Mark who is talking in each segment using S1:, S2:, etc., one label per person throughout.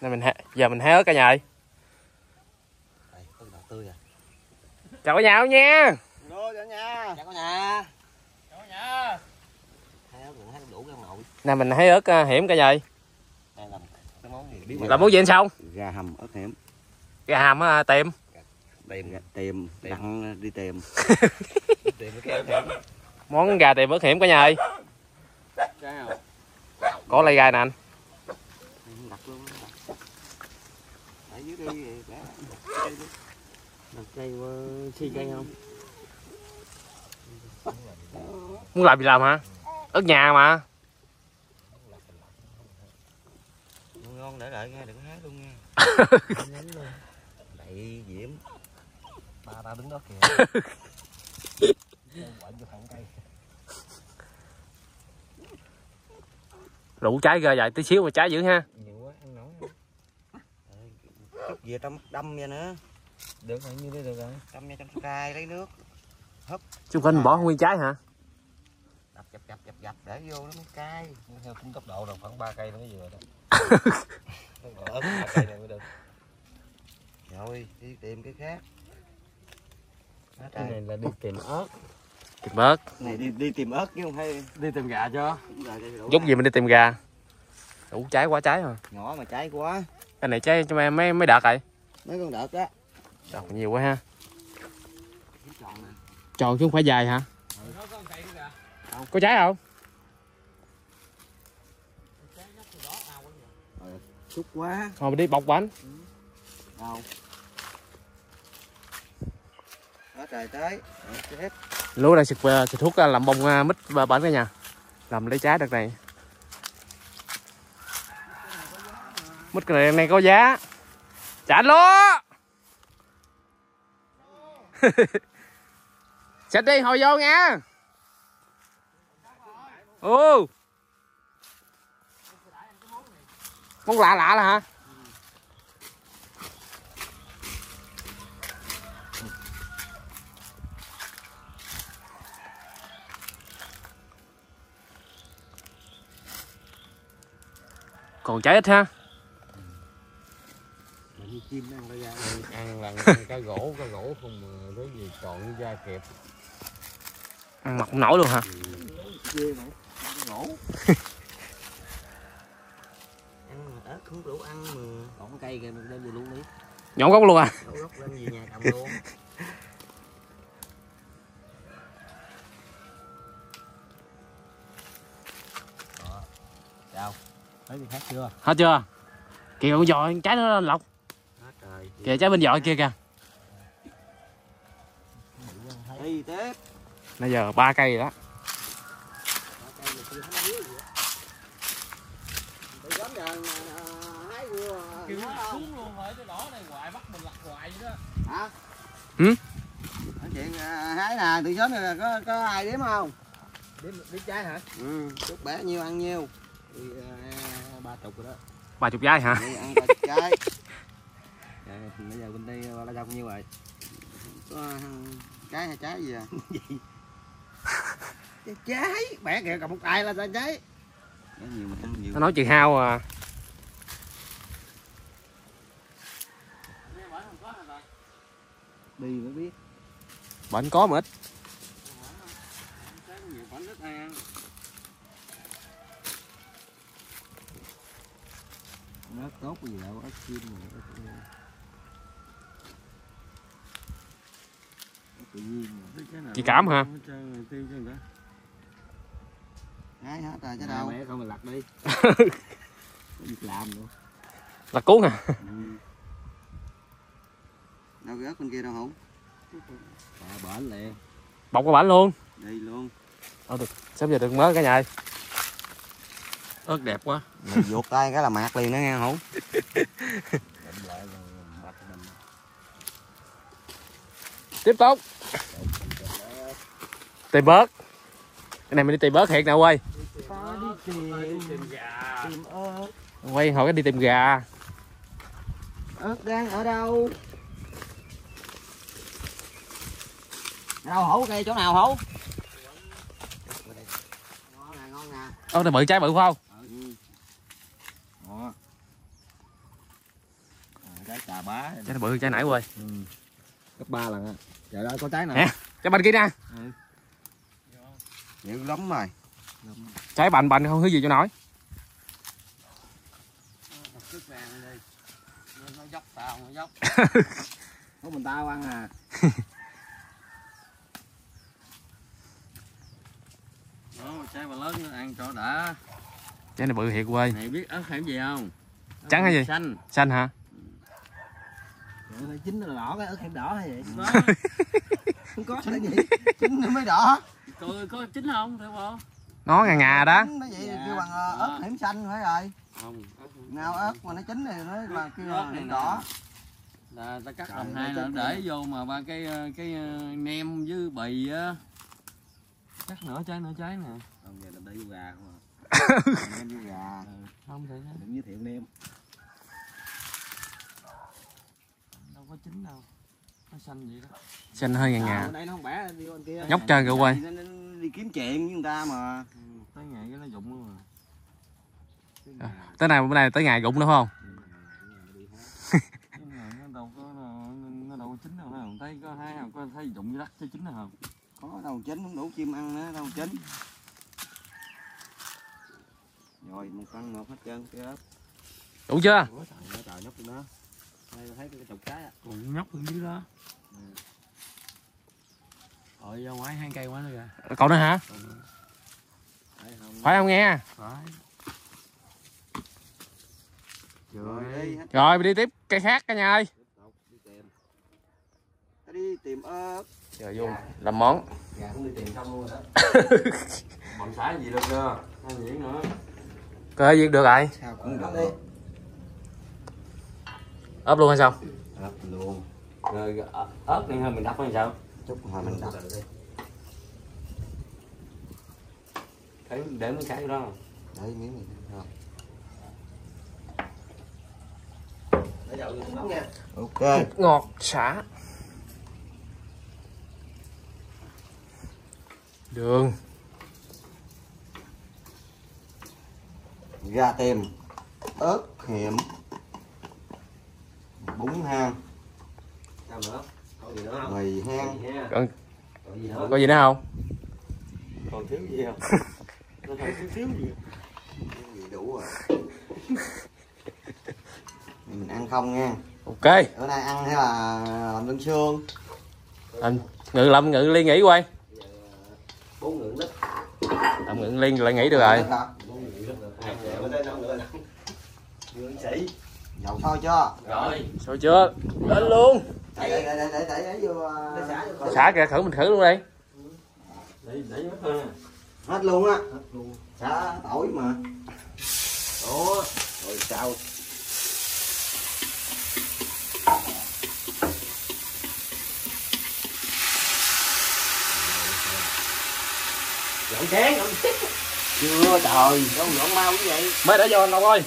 S1: Giờ mình hái ớt cả nhà ơi. Chào cả nhà không nha.
S2: Chào cả nhà.
S3: Chào cả nhà.
S2: Chào cả nhà.
S3: Hái đủ cái nội.
S1: Nè mình hái ớt hiểm cả nhà ơi.
S3: Đây là cái món gì biết
S1: Là món gì anh Xong?
S3: gà hầm ớt hiểm.
S1: Gà hầm tìm.
S3: Tìm đặng đi tìm.
S1: Món gà tìm ớt hiểm cả nhà ơi. Có lay gai nè anh.
S3: Đặt luôn. Ở dưới đi để đặt cây xi cây không?
S1: Muốn làm gì làm hả? Ớt nhà mà.
S3: Ngon để đợi nghe, đừng hái luôn nha. Đậy Diễm. Ba đứng đó kìa.
S1: Rủ trái ra vậy tí xíu mà trái dữ ha.
S3: Nhiều quá ăn nổi. Chút về đâm nha nữa. Được rồi, như thế được rồi. Đâm nha trong cay lấy nước. Húp.
S1: Chứ không bỏ nguyên trái hả?
S3: Đập dập để vô nó mới cay. Theo tính tốc độ là khoảng 3 cây nó mới vừa đó. Ớt 3 cây này mới được. Rồi đi tìm cái khác.
S2: Cái này là đi tìm ớt.
S1: Tìm ớt.
S3: Này đi tìm ớt chứ không hay
S2: Đi tìm gà cho.
S1: Giúp gì mình đi tìm gà. Đủ trái quá trái mà.
S3: Nhỏ mà trái quá.
S1: Cái này trái cho em mấy đợt rồi.
S3: Mấy con đợt đó.
S1: Đợt nhiều quá ha. Tròn chứ không phải dài hả? Có trái không?
S3: Xúc quá.
S1: Thôi mình đi bọc bánh.
S3: Đâu? Đó trời tới. Xếp.
S1: Lúa đây xịt thuốc làm bông mít và bánh cả nhà. Làm lấy trái đợt này. Mít cái này có giá. Trả lúa. Xịt đi hồi vô nha. Ừ. Món lạ là hả? Còn trái ít ha.
S3: Như chim ăn ra.
S2: Ăn là cá gỗ không mà cái gì chọn da kẹp.
S1: Ăn mọc nổi luôn hả?
S3: Ghê mà. Gỗ. Ăn ớt không đủ ăn mà. Còn cây kìa mình đem về luôn đi.
S1: Nhổ gốc luôn à?
S3: Nhổ gốc đem về nhà trồng luôn. Sao?
S2: Thấy gì khác chưa?
S1: Hết chưa? Kìa con giò trái nó lọc.
S3: Hết rồi.
S1: Kìa trái bên giò kia kìa.
S3: Đi tiếp.
S1: Bây giờ 3 cây rồi đó.
S2: Kêu xuống luôn rồi, cái đỏ này hoài bắt mình lặt hoài vậy đó.
S3: Hả?
S1: Ừ?
S3: Nói chuyện hái nè, từ sớm này có ai đếm không?
S2: Đếm trái hả?
S3: Ừ, chút bẻ nhiêu ăn nhiêu. Thì 30 rồi đó.
S1: 30 trái hả?
S3: Đi ăn 30 trái. Bây giờ bên đây là bao nhiêu rồi? Có trái hay trái gì à? Trái, bẻ kìa cầm một tay là trái. Trái nhiều mình ăn nhiều.
S1: Nó nói chuyện hao à.
S3: Đi mới biết.
S1: Bệnh có mà ít.
S3: Nó tốt cái gì đâu, ớt chim mà tự nhiên mà.
S1: Chị Cảm hả?
S3: Hái hết rồi chứ đâu.
S2: Mẹ không mình lặt đi.
S3: Có việc làm nữa.
S1: Là cuốn à?
S3: Đâu cái ớt bên kia đâu hổng?
S2: Bển liền.
S1: Bọc cái bánh luôn.
S3: Đi luôn.
S1: Được. Sắp giờ được mới cả nhà ơi. Ớt đẹp quá.
S3: Mày vuột tay cái là mạt liền đó nghe hổng?
S1: Tiếp tục. Tìm bớt. Cái này mình đi tìm bớt thiệt nè quay.
S3: Đi tìm gà. Tìm ớt.
S1: Quay hỏi cái đi tìm gà.
S3: Ớt đang ở đâu? Đâu hổ cây chỗ nào hổ? Ngon nè, ngon nè.
S1: Ớt này bự trái bự phải không?
S3: Đó. Trái trà bá.
S1: Trái này bự hơn trái nãy quay.
S3: Gấp 3 lần á. Trời ơi có trái nào.
S1: Nè, trái bên kia nè.
S3: Nhiều lắm rồi.
S1: Trái bành bành không thứ gì cho nổi.
S3: Nó dốc tao, nó dốc. Có mình tao ăn à.
S2: Đó, trái mà lớn nó ăn cho đã.
S1: Trái này bự thiệt quay.
S2: Này biết ớt hẻm gì không?
S1: Trắng hay gì?
S2: Xanh.
S1: Xanh hả?
S3: Trời, chín là đỏ, cái ớt hẻm đỏ hay vậy?
S2: Đó.
S3: Không có cái gì. Chín nó mới đỏ.
S2: Có chín không? Thấy không?
S1: Nó ngà ngà đó.
S3: Nó vậy kêu bằng ớt hẻm xanh phải rồi.
S2: Không.
S3: Ngao ớt mà nó chín thì nó là kêu là hẻm đỏ.
S2: Là ta cắt làm hai là để vô mà ba cái nem với bì á. Cắt nửa trái nè.
S3: Không giờ là đi vô gà không à. Nem vô gà.
S2: Không thể
S3: Đừng giới thiệu nem.
S2: đâu có chín đâu. Nó xanh vậy đó.
S1: Xanh hơi ngà ngà.
S3: Đây nó không bẻ đi bên kia.
S1: Nhóc chơi kìa quay.
S3: Nó đi kiếm chuyện với người ta mà.
S2: Tới ngày cái nó rụng luôn mà.
S1: Tới này bữa nay tới ngày rụng nữa không?
S2: Nó đâu có chín đâu không? Thấy có hai không? Có thấy rụng đất cho chín nào không?
S3: Có đâu chín không đủ chim ăn nữa đâu chín. Rồi một cân một hết trơn cái ớt.
S1: Đủ chưa?
S3: Ủa trời nhóc nó. Đây thấy cái chục trái á.
S2: Còn nhóc ở dưới đó. Rồi ra ngoài hang cây quá nữa kìa.
S1: Còn nữa hả? Phải không nghe?
S2: Phải.
S3: Rồi đi.
S1: Rồi đi tiếp cây khác cả nhà ơi.
S3: Đi tìm ớt.
S1: Trời vô làm món.
S3: Gà cũng đi tìm xong luôn rồi đó.
S2: Bọn xả gì được chưa? Hai nhuyễn nữa.
S1: Cơ gì được rồi.
S3: Sao cũng được.
S1: Ốp luôn hay sao?
S3: Ớt luôn.
S2: Rồi ớt này hơi mình đắp hay sao?
S3: Chút hồi mình đập.
S2: Thấy để mấy cái đó.
S3: Đấy miếng này không. Để dầu nóng nha. Ok.
S1: Ngọt xả. Đường.
S3: Gà tìm ớt hiểm bún hang.
S2: Sao nữa? Còn gì nữa không?
S3: Mì hang.
S1: Còn
S2: Còn gì nữa?
S1: có gì nữa không?
S2: Còn thiếu gì không? Nó còn thiếu gì?
S3: Gì đủ rồi. Mình ăn không nha.
S1: Ok.
S3: Bữa nay ăn hay là làm lưng xương?
S1: Anh ngự liên nghỉ quay.
S3: 4 ngưỡng lít.
S1: Làm ngự liên lại nghỉ được rồi.
S3: Dầu sôi chưa?
S2: Rồi.
S1: Rồi chưa? Lên luôn.
S3: Để vô
S1: Xả kìa thử mình thử luôn đi.
S2: Để mất thôi.
S3: hết luôn á. Xả tỏi mà. Ủa, rồi sao?
S1: Dọn chén.
S3: Chưa trời, đâu dọn mau như vậy.
S1: Mới để vô anh đâu ơi.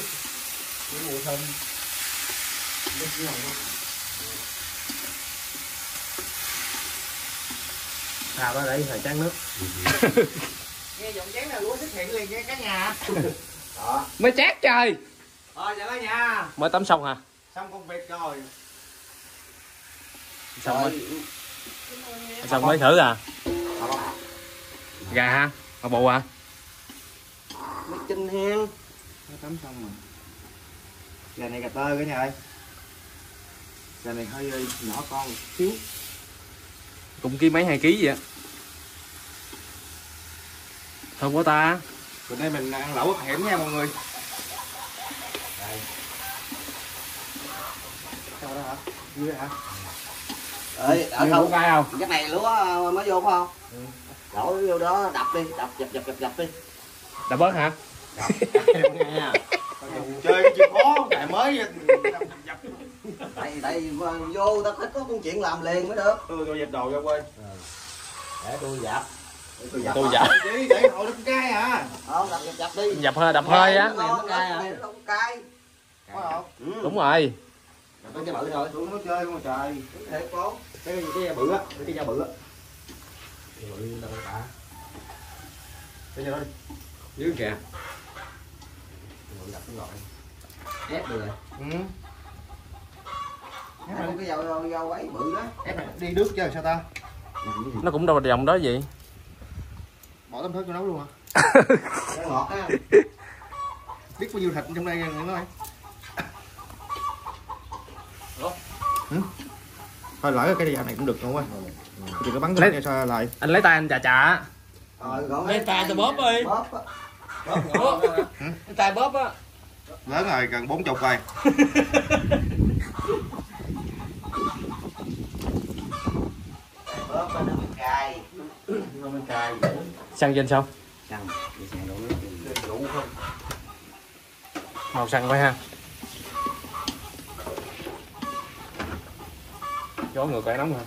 S1: Sao đó để phải chén nước.
S3: Nghe dọn chén là lúa xuất hiện liền nha cả nhà. Đó.
S1: Mới chát trời.
S3: Thôi chào cả nhà.
S1: Mới tắm xong hả?
S3: Xong công việc rồi.
S1: Xong mới thử à? Gà ha? Mà bù à?
S3: Mới chinh hen.
S2: Tắm xong rồi.
S3: Gà này gà tơ cả nhà ơi. Gà này hơi nhỏ con một xíu.
S1: Cũng ký mấy 2 kg vậy á. Thơm quá ta.
S3: Bữa nay mình ăn lẩu ớt hẻm nha mọi người.
S2: Đây.
S3: Sao đó hả? Dưới hả? Ơi, ở
S1: Không
S3: không?
S1: cay không?
S3: Cái này lúa mới vô phải không? Ừ. Đổ vô đó đập đi, đập dập đi.
S1: Đập bớt hả?
S2: Nha.
S3: Chơi cái chịu khó, tại mới tại vô ta phải có công chuyện làm liền mới được.
S2: Tôi dẹp đồ cho quên.
S3: Để tôi dập.
S1: Tôi dập.
S3: Để hồi nó cay hả? Không, dập đi.
S1: Đập hơi á.
S3: Nó cay hả? Nó cay. Có không?
S1: Đúng rồi.
S3: Cái bự thôi, tôi nói chơi không mà trời. Thiệt cô. Cái bự á, cái da bự á. Cái bự đâu cả. Cái da đó đi.
S2: Dưới kìa.
S3: Ngồi gặp cái gọi. Ép được rồi.
S1: Ừ.
S3: cái dầu ấy bự đó.
S4: Đi nước chơi sao ta?
S1: Nó cũng đâu là dòng đó gì.
S4: Bỏ tấm thớt cho nấu luôn hả?
S3: Nó ngọt á.
S4: Biết bao nhiêu thịt trong đây người nói. Thôi lỡ cái dạo này cũng được không á. Thì cái bắn cái sao lại.
S1: Anh lấy tay anh chà chà.
S2: Lấy tay tôi bóp đi. Bóp. Lấy tay bóp á.
S4: Lớn rồi gần 40 rồi.
S3: Bóp nó mới cay. Nó mới cay.
S1: Xăng trên sao?
S3: Xăng, đi xăng đổ nước đủ không?
S1: Màu xăng quá ha. Gió ngược lại nóng hả?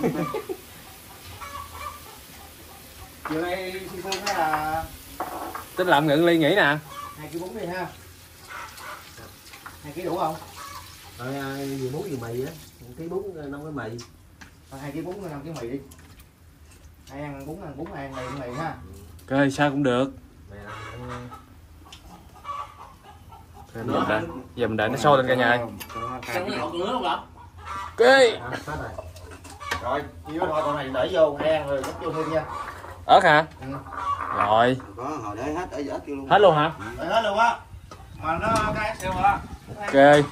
S4: Chiều nay xin phương thấy là
S1: Tính làm ngự ly nghỉ nè.
S4: 2 kg bún đi ha. 2 kg đủ không?
S3: Vừa bún vừa mì á, 1 kg bún 5 cái mì.
S4: 2 kg bún 5 kg mì đi. Ai ăn bún ai ăn mì ha.
S1: Ok, sao cũng được. Giờ mình đợi nó sôi lên cả nhà ơi.
S2: Xong nó ngọt nữa không lắm.
S1: Ok.
S4: Rồi, nhiêu thôi con này để vô hay ăn rồi gấp vô thêm nha.
S1: Ớt hả?
S4: Ừ.
S1: Rồi.
S3: Có hồi để hết ở ớt vô luôn.
S1: Hết luôn hả?
S4: Để hết luôn á. Mà nó cái xeo hả?
S1: Ok.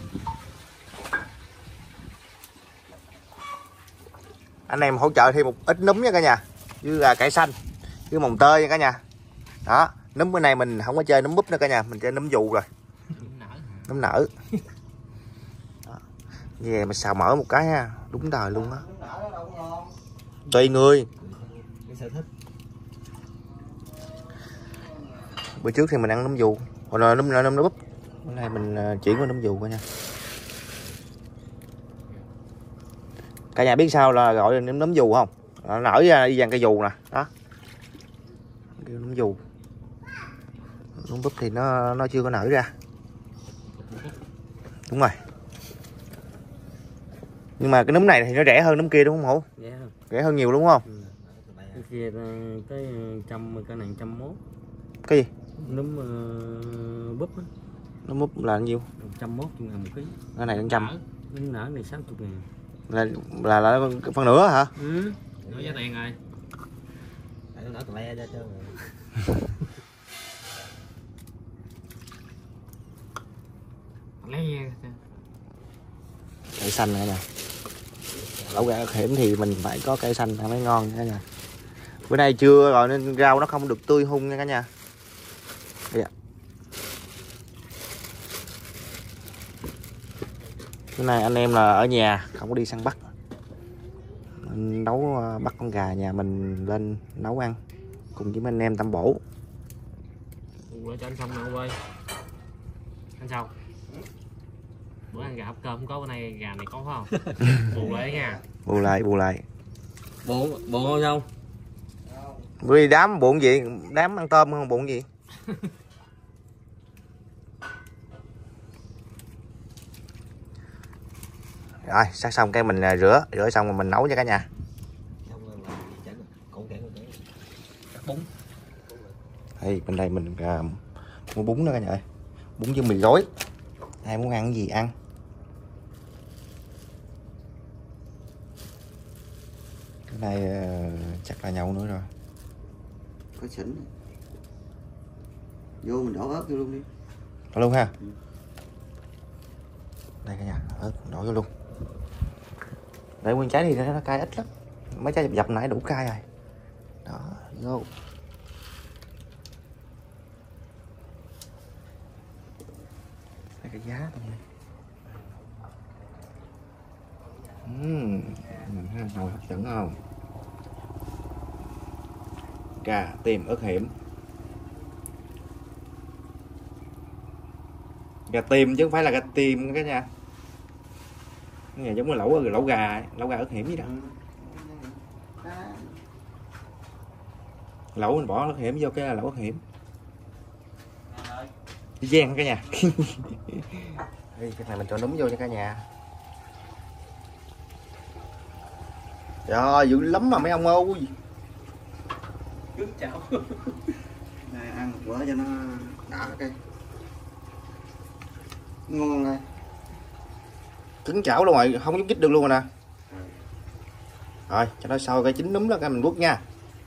S4: Anh em hỗ trợ thêm một ít núm nha cả nhà, với là cải xanh với mồng tơi nha cả nhà. Đó, núm bữa nay mình không có chơi núm búp nữa cả nhà, mình chơi núm dù rồi. Núm nở. Đó. Như vậy mà xào mỡ một cái ha, đúng đời luôn á. Tùy người. Bữa trước thì mình ăn núm dù, còn là núm búp. Bữa nay mình chuyển qua núm dù cả nhà. Cả nhà biết sao là gọi là núm dù không? Nó nở ra y chang cây dù nè, đó. Kêu núm dù. Núm búp thì nó chưa có nở ra. Đúng rồi. Nhưng mà cái núm này thì nó rẻ hơn núm kia đúng không Hữu? Rẻ hơn nhiều đúng không?
S2: Cái kia tới cái này 101.
S4: Cái gì?
S2: Núm búp á.
S4: Núm búp là bao nhiêu?
S2: 101 ngàn 1 kg.
S4: Cái này 100.
S2: Núm nở này 60 ngàn.
S4: Là phân nửa hả?
S2: Ừ. Nói giá tiền rồi.
S3: Nó nở le ra trơn
S2: rồi.
S4: Cây xanh cả nhà. Lẩu gà ớt hiểm thì mình phải có cây xanh mới ngon cả nhà. Bữa nay trưa rồi nên rau nó không được tươi hung nha cả nhà. Đây ạ. Bữa nay anh em là ở nhà, không có đi săn bắt. Mình nấu bắt con gà nhà mình lên nấu ăn cùng với mấy anh em Tam Bổ.
S2: Bữa cho anh xong nè ơi. Anh sao? Bữa ăn gà hấp cơm không có, bữa nay gà này có phải không? Bù lại nha.
S4: Bù lại.
S2: Buồn không sao?
S4: Bữa đi đám buồn gì? Đám ăn tôm không buồn gì? Rồi, sát xong cái mình rửa xong rồi mình nấu cho cả nhà.
S2: Bún.
S4: Đây, bên đây mình mua bún nữa cả nhà ơi. Bún với mì gói. Ai muốn ăn cái gì ăn. Cái này chắc là nhậu nữa rồi.
S3: Có xỉn. Vô mình đổ ớt vô luôn đi.
S4: Đổ luôn ha. Đây cả nhà, ớt đổ vô luôn. Để nguyên trái thì nó cay ít lắm. Mấy trái dập nãy đủ cay rồi. Đó, vô. Đây cái giá trong này. Màu hấp dẫn không? Gà tiềm ớt hiểm. Gà tiềm chứ không phải là gà tiềm cả nhà. Cái này giống như lẩu gà ớt hiểm gì đó. Lẩu mình bỏ ớt hiểm vô cái là lẩu ớt hiểm. Đi gian cả nhà. Đây, cái này mình cho núm vô cho cả nhà. Trời dữ lắm mà mấy ông ơi.
S2: Cứng chảo.
S3: Này ăn bữa cho nó đã cái ngon này.
S4: cứng chảo luôn rồi, không nhúc nhích được luôn rồi nè. Rồi cho nó sôi cái chín núm đó cái mình quất nha.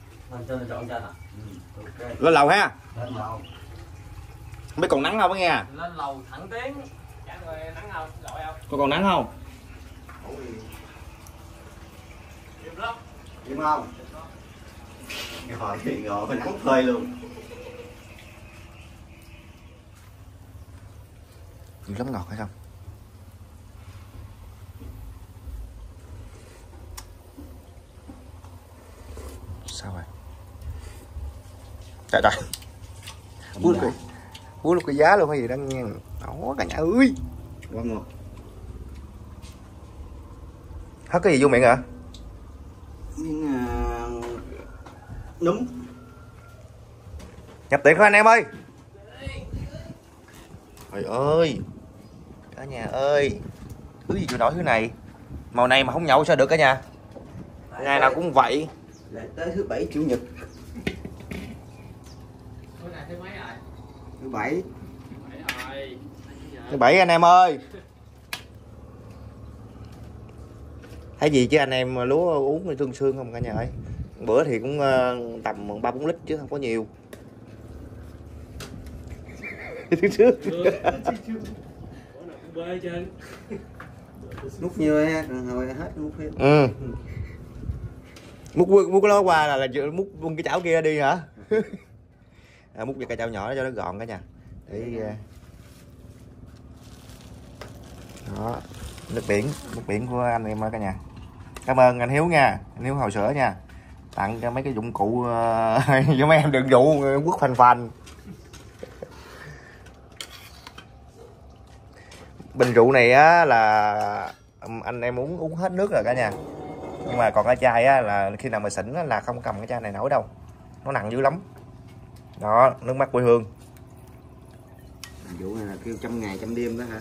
S4: Lên lầu ha. Không biết còn nắng không á nghe.
S2: Lên lầu thẳng tiến. Nắng không? Gọi không?
S4: Còn nắng không?
S2: Im lắm.
S3: Im không? Ngồi thì ngồi phải nắng phơi luôn.
S4: Nhiều lắm ngọt hay không? Sao rồi? Trời trời. Búa lúc cái giá luôn hay gì đang nghe. Đó cả nhà ơi.
S3: Quá ngon.
S4: Hất cái gì vô miệng hả?
S3: Miếng núm.
S4: Nhập tiệc thôi anh em ơi. Trời ơi. Cả nhà ơi. Thứ gì chịu nổi thứ này. Màu này mà không nhậu sao được cả nhà. Ngày nào cũng vậy.
S3: Lại tới thứ bảy chủ nhật.
S2: Bữa nay thứ mấy rồi?
S3: Thứ bảy.
S2: Rồi.
S4: Thứ bảy anh em ơi. Thấy gì chứ anh em lúa uống thì tương xương không cả nhà ơi. Bữa thì cũng tầm 3-4 lít chứ không có nhiều.
S2: Bê trên.
S3: Múc như ha, rồi hết múc thêm.
S4: Ừ. Múc cái đó qua là múc luôn cái chảo kia đi hả? Múc vào cái chảo nhỏ cho nó gọn cả nhà. Để đó, nước biển của anh em ơi cả nhà. Cảm ơn anh Hiếu nha, anh Hiếu Hồ Sữa nha. Tặng cho mấy cái dụng cụ cho mấy em đừng dụ quất phành phành. Bình rượu này á là anh em uống hết nước rồi cả nhà. Nhưng mà còn cái chai á là khi nào mà xỉn á là không cầm cái chai này nổi đâu. Nó nặng dữ lắm. Đó, nước mắt quê hương.
S3: Vụ này là kêu 100 ngày 100 đêm đó hả?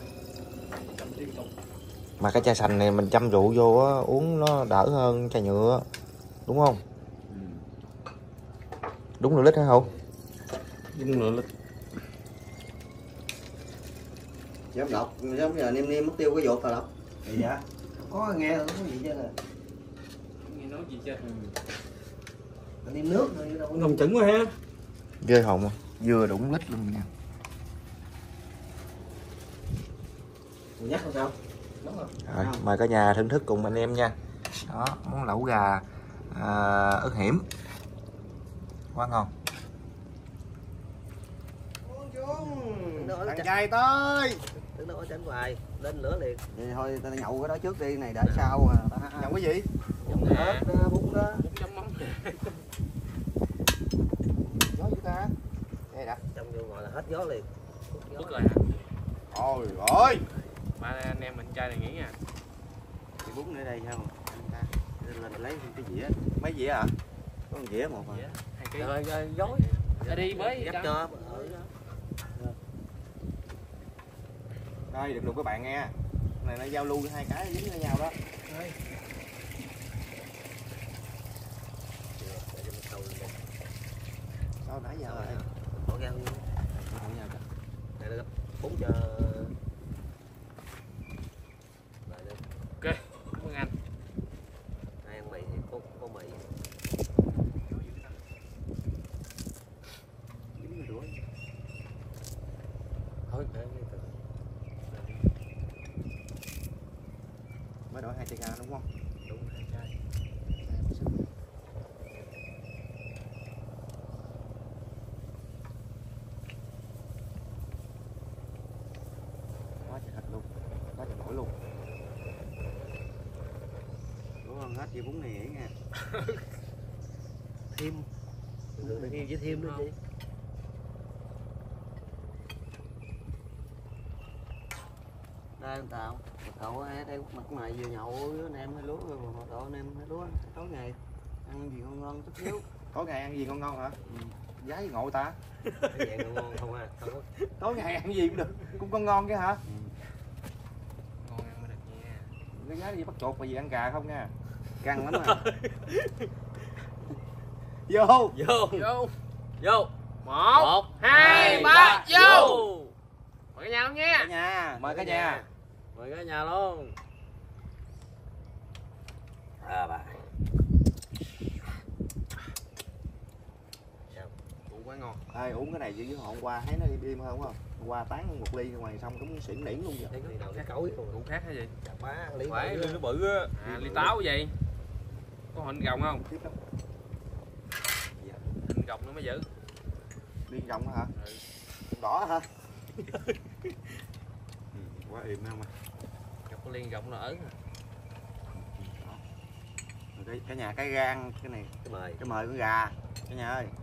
S4: Mà cái chai sành này mình chăm rượu vô á, uống nó đỡ hơn chai nhựa. Đúng không? Đúng nửa lít hả Hậu?
S3: Đúng nửa lít. Giám đọc, giống giờ nêm mất tiêu cái vột tao đọc. Gì vậy? Có nghe không có gì chứ nè.
S2: Nghe nói gì chứ?
S3: Nêm nước thôi chứ đâu có.
S2: Nồng trứng quá ha.
S4: Ghê hồn không? Vừa đúng lít luôn nha.
S3: Nhắc không sao? Đúng rồi.
S4: Rồi, mời cả nhà thưởng thức cùng anh em nha. Đó, món lẩu gà ớt hiểm. Quá ngon.
S3: Thằng
S4: trai tới.
S3: Tưởng nó tránh hoài, lên lửa liền. Vậy thôi ta nhậu cái đó trước đi, này để sau à.
S4: Nhậu cái gì?
S3: Nhậu ớt đó, bún đó.
S2: Một chấm mắm.
S4: Gió dữ ta. Đây đã.
S3: Trong vô ngồi là hết gió liền.
S2: Bức rồi hả?
S4: Ôi ơi.
S2: Ba anh em mình chơi này nghỉ nha.
S3: Thì bún ở đây sao? Lên lấy cái dĩa.
S4: Mấy dĩa hả?
S3: Có một dĩa một à.
S2: 2 kg.
S3: Rồi dối.
S2: Đi với
S3: Gấp cho.
S4: Đây đừng đụng các bạn nghe. Này nó giao lưu hai cái dính với nhau đó. Sao nãy giờ rồi?
S3: Bỏ ra luôn. Đây là bún cho.
S2: Ok, cảm ơn anh.
S3: Ai ăn mì thì có mì. Thôi để từ.
S4: Mới đổi 2 chai ga đúng không?
S2: Đúng 2 chai.
S4: Quá trời thịt luôn. Quá trời nổi luôn.
S3: Đúng không? Hết gì bún này vậy nha. Thêm. Thêm với thêm nữa chị. Đây anh Tào, cậu đây mặt mày vừa nhậu với anh em hay lúa rồi mà cậu anh em hay lúa tối ngày ăn gì ngon ngon chút xíu.
S4: Tối ngày ăn gì ngon ngon hả? Giá gì ngộ ta?
S3: Cái dạng ngon không à? Không có.
S4: Tối ngày ăn gì cũng được, cũng con ngon chứ hả?
S2: Ngon ăn mới được nha.
S4: Cái giá gì bắt chuột mà gì ăn gà không nha.
S3: Căng lắm à.
S4: Vô.
S2: Vô. Vô. Vô. 1 2 3 vô. Mời cả nhà luôn nha.
S3: Cả nhà.
S4: Mời cả nhà.
S3: Mời cả nhà luôn. Bà
S2: Uống quá ngon.
S4: Ê, uống cái này chứ hôm qua thấy nó im hơn không? Hôm qua tán một ly ngoài xong cũng xỉn nỉn luôn vậy.
S3: ly nào cái cối
S2: Uống khác hay gì?
S3: má ly
S2: Phải,
S3: bự
S2: ly nó bự á. À, ly táo vậy. Có hình gồng không?
S4: Tiếp lắm.
S2: Hình gồng nó mới giữ.
S4: Liên rộng hả?
S2: Ừ.
S4: Đỏ hả? Quá im không à.
S2: Gặp có liên gồng là ớn.
S4: Cái nhà cái gan cái này cái mời con gà cái nhà ơi.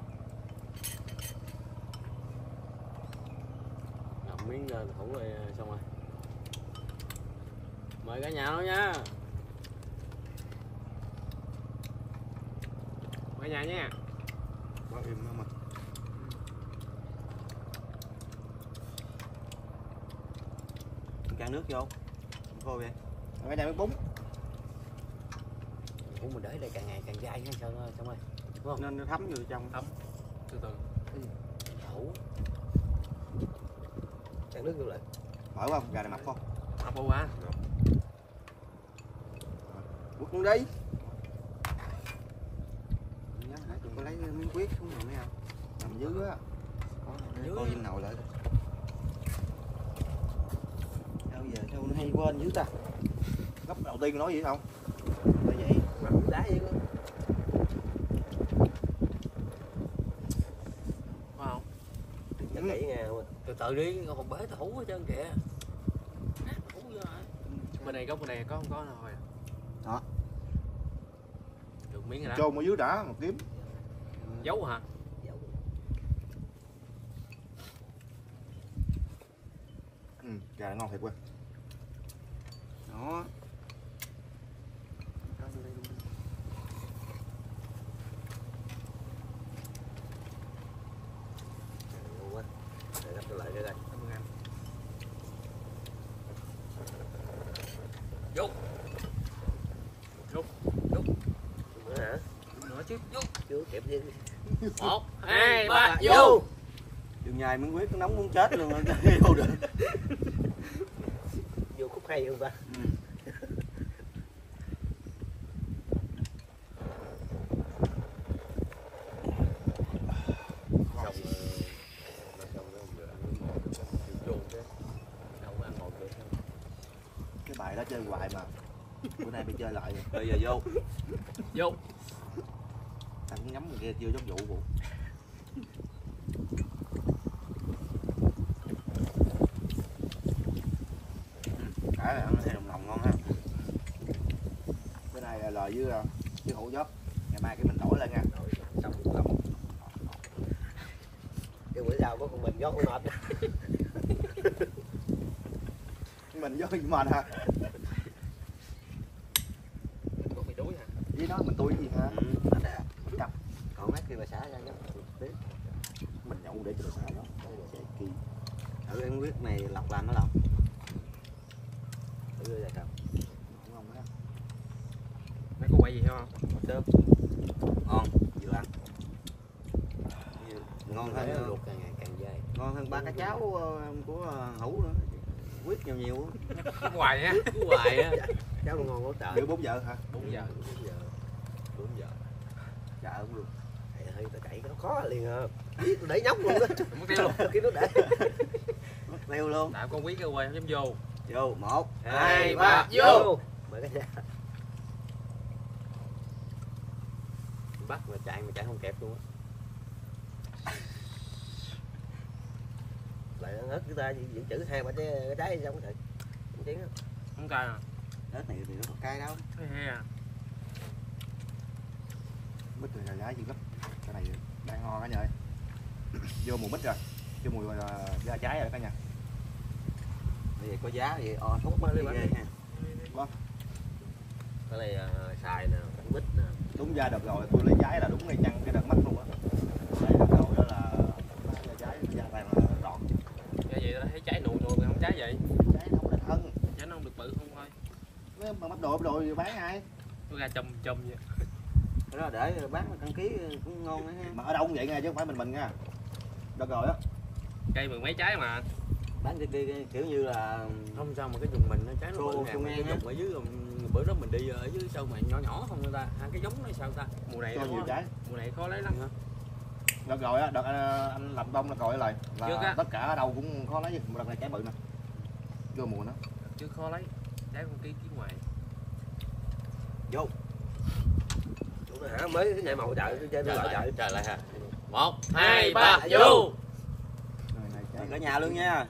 S2: Ngậm miếng lên không rồi xong rồi. Mời cả nhà đó nha. Mời nhà nha.
S4: Quá im không à. Can nước vô vô vậy cái nhà nước bún
S3: cũng mình để đây càng ngày càng dai ha Sơn ơi, xong rồi đúng không?
S4: nên nó thấm vô trong
S2: Thấm từ từ.
S3: Thấu cạn nước vô lại
S4: mở không gà này mập không
S2: Hấp bố quá.
S4: quất luôn đi nhớ nãy tôi có lấy miếng quyết xuống rồi mấy không nằm dưới á con in nồi lại sao giờ sao nó hay quên dữ ta gấp đầu tiên nói gì không là vậy
S3: mà đá vậy đó.
S2: Phải không?
S3: Nhớ kỹ nghe không? Từ từ đi, còn bể thủ hết trơn kìa. Thủ vô rồi.
S2: Bên này góc bên này có không có rồi.
S4: Hả?
S2: Được miếng rồi đó.
S4: chôn ở dưới đã một kiếm
S2: Giấu hả?
S4: gà ngon thiệt quá đó
S3: Ngon quá. Để gấp lại đây đây.
S2: Cảm ơn anh.
S3: Vô.
S2: Rút.
S3: Rút. Nữa hả?
S2: Nữa chứ.
S3: Chưa kịp đi.
S2: 1, 2, 3, vô.
S4: chừng nhai miếng quyết nó nóng muốn chết luôn vô được
S3: Vô khúc hay không ta?
S4: cái bài đó chơi hoài mà bữa nay phải chơi lại rồi. Bây giờ vô
S2: Vô.
S4: anh ngắm người kia chưa giống vụ bộ cái này ăn theo đồng lòng ngon ha cái này là lời với hũ giót ngày mai cái mình đổi lên nha
S3: Xong lòng. Cái bữa sau có con mình giót con mệt.
S4: mình với mình hả
S2: Có bị đuối hả?
S4: với nó mình tôi gì hả
S3: Cặp. Còn mấy kia bà xã ra chứ.
S4: mình nhậu để cho nó xài đó chạy kỳ
S3: Ở em quyết này lọc làm nó lọc. Đưa ra cầm.
S4: ngon đó
S2: Mấy cô quay gì không?
S3: Đớp. Ngon, vừa ăn. Ngon hơn luộc càng ngày càng dai. Ngon hơn ba cái cháo của Hữu nữa. Quyết nhiều nhiều.
S2: Cứ hoài á. Cứ hoài á.
S3: Cháo nó ngon quá trời.
S4: bữa 4 giờ hả
S2: 4 giờ.
S3: 4 giờ.
S4: dạ không được
S3: Thầy hơi ta cậy nó khó liền à. Tôi để nhóc luôn đó.
S2: Mất tiêu luôn.
S3: Khi nó để. Mất tiêu luôn.
S2: Tại con quý kêu quay không dám vô.
S3: Vô 1,
S2: 2, 3, vô.
S3: Mở cái ra. Bắt mà chạy không kẹp luôn á. Lại nó ngất cái ta diễn chữ 2 ba cái trái xong rồi. Không tiếng đó.
S2: Không cay à?
S3: Ớt này thì nó không cay đâu.
S2: Thấy he à?
S4: mít rồi giá gì gấp cái này đang ngon cả nhà ơi vô mùa mít rồi vô mùi da trái rồi cả nhà
S3: Bây giờ có giá thì thuốc mới ghê ha.
S4: Vâng.
S3: Cái này xài nè, mít nè.
S4: đúng ra đợt rồi tôi lấy trái là đúng ngay chăng cái đợt mắt luôn á đây đợt rồi đó là da trái da vàng là đọt
S2: Cái gì đó thấy trái nụ nụ không trái vậy?
S4: trái nó không được thân
S2: Trái nó không được bự không thôi.
S4: nếu mà bắt đồ thì bán ai
S2: Có ra chùm chùm vậy.
S3: Cái đó để bán đăng ký cũng ngon đấy ha.
S4: mà ở đâu cũng vậy nha chứ không phải mình nha đợt rồi á
S2: Cây mười mấy trái mà.
S3: đánh cái kiểu như là
S2: không sao mà cái vùng mình nó trái nó
S3: Cô,
S2: bự
S3: cô
S2: nè,
S3: nghe
S2: cái
S3: nhá.
S2: vùng ở dưới bữa đó mình đi ở dưới sâu mà nhỏ nhỏ không người ta, cái giống nó sao ta, mùa này
S4: cho nhiều trái.
S2: mùa này khó lấy lắm hả?
S4: Đợt rồi á, đợt anh làm bông là gọi lại
S2: Trước á.
S4: là tất cả ở đâu cũng khó lấy, một đợt này trái bự nè. Vô mùa nó.
S2: Chứ khó lấy, trái con ký ngoài.
S3: vô. Đúng rồi hả? Mới cái nhảy màu chạy chơi nó lại chạy.
S2: Trời lại hả? 1, 2, 3 vô.
S3: Cả nhà luôn nha.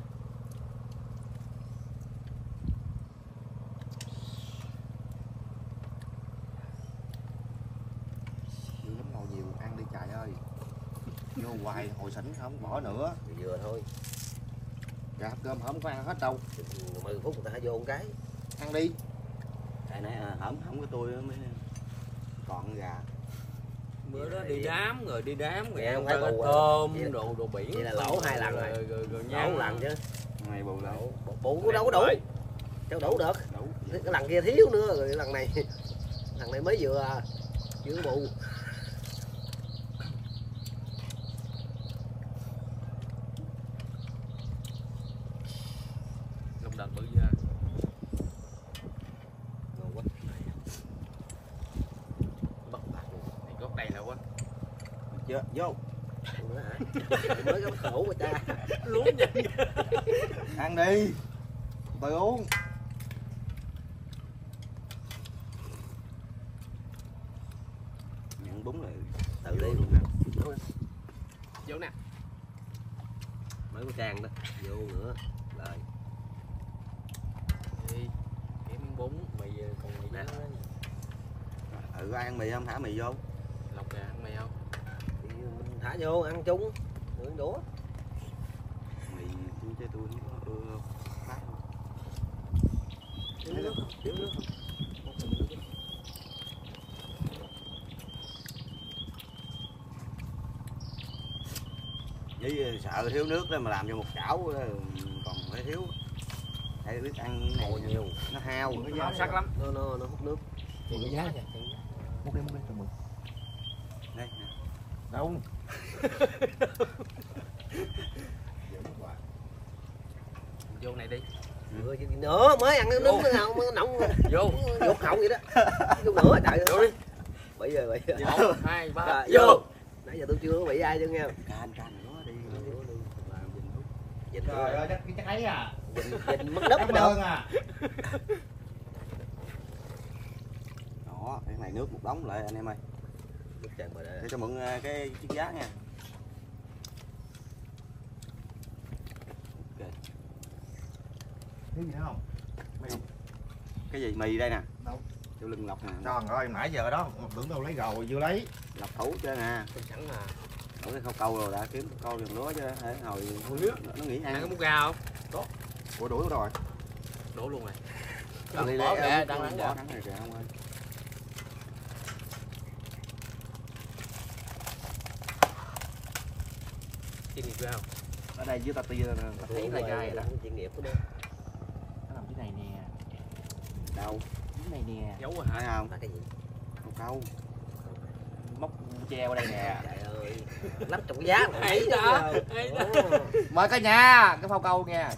S4: Dư lắm ngồi nhiều ăn đi trời ơi. Vô hoài hồi xỉn không bỏ nữa.
S3: Vừa thôi.
S4: Gà hấp cơm không có ăn hết đâu.
S3: 10 phút người ta hãy vô một cái.
S4: Ăn đi.
S3: Cái này hổng cái tôi mới còn gà.
S2: Bữa đó đi đám rồi
S3: Nghe
S2: ăn
S3: không phải bù
S2: tôm đồ biển.
S3: Vậy là lỗ 2 lần rồi.
S2: Rồi
S3: Lỗ 1 lần chứ.
S4: Ngày bù lỗ.
S3: Bù có đâu có đủ. Đâu đủ được. Cái lần kia thiếu nữa rồi lần này mới vừa bù.
S2: Lông đợt bự ra.
S3: Ngon quá.
S2: Bắt bạc luôn. Này gốc đầy là quá.
S3: Chưa, vô. Nữa hả? Mới có khổ mà cha.
S2: Lúa nhanh.
S4: Ăn đi. Tôi uống.
S3: Nhận bún rồi tự đi luôn nè.
S2: Vô nè.
S3: Mới có trang đó. Vô nữa. Rồi.
S2: Đi. Kiếm miếng bún, mì còn mì nè.
S3: Ai ăn mì không? Thả mì vô.
S2: Lọc gà ăn mì không?
S3: Thì mình thả vô ăn chung. Đừng đũa. Mì tôi chơi tôi không có ưa phát không. Thiếu nước không? Thiếu nước không? Với sợ thiếu nước đó mà làm cho một chảo còn phải thiếu. Thấy biết ăn này nhiều nó hao
S2: Nó màu sắc lắm.
S3: nó hút nước.
S2: Thì cái giá kìa.
S4: Múc đi cho mừng.
S3: Đây nè.
S4: Đâu.
S2: Vô này đi.
S3: Nữa mới ăn nước nữa không nóng
S2: Vô.
S3: nhột họng vậy đó. Vô nữa trời
S2: Vô đi.
S3: Bây giờ
S2: 1, 2, 3
S3: vô. Nãy giờ tôi chưa bị ai chứ nghe. Can nó đi.
S4: Trời ơi, chắc ấy à.
S3: Nhìn mất đất
S4: Cảm
S3: được.
S4: ơn à.
S3: Đó, cái này nước một đống lại anh em ơi. Nước tràn vào đây. Để cho mượn cái chiếc giá nha. Ok.
S4: Thiếu gì nữa không? Mì.
S3: Cái gì mì đây nè.
S4: Đâu?
S3: Cho lưng lọc nè.
S4: Trời ơi, nãy giờ đó, một tưởng đâu lấy rồi, vừa lấy.
S3: Lọc thủ chứ nè.
S2: Tôi sẵn mà.
S3: Ở cái khâu câu rồi đã kiếm câu đường lúa chứ để hồi nó nghỉ
S2: Ăn
S3: ăn.
S2: cái múc gà không?
S4: Ủa đuổi rồi.
S2: Đổ luôn rồi.
S3: Đi
S2: Bỏ
S3: đây,
S2: kìa,
S3: bỏ
S2: đang đánh
S3: bỏ
S2: kìa.
S3: thắng này kìa ông ơi.
S2: Chuyên nghiệp ghê không?
S4: Ở đây dưới ta tia ta thấy là gai rồi đó.
S3: Chuyên nghiệp của đó.
S4: Nó nằm dưới này nè.
S3: Đâu?
S4: Dưới này nè.
S2: Giấu rồi
S3: Thấy
S2: hả?
S3: không? Là cái gì? Câu câu.
S4: Móc treo ở đây nè.
S3: Trời ơi. Lắp trong cái giá mà
S2: Hay
S3: thấy
S2: đó.
S3: đó.
S2: Hay đó.
S4: Mời cả nhà, cái phao câu nha.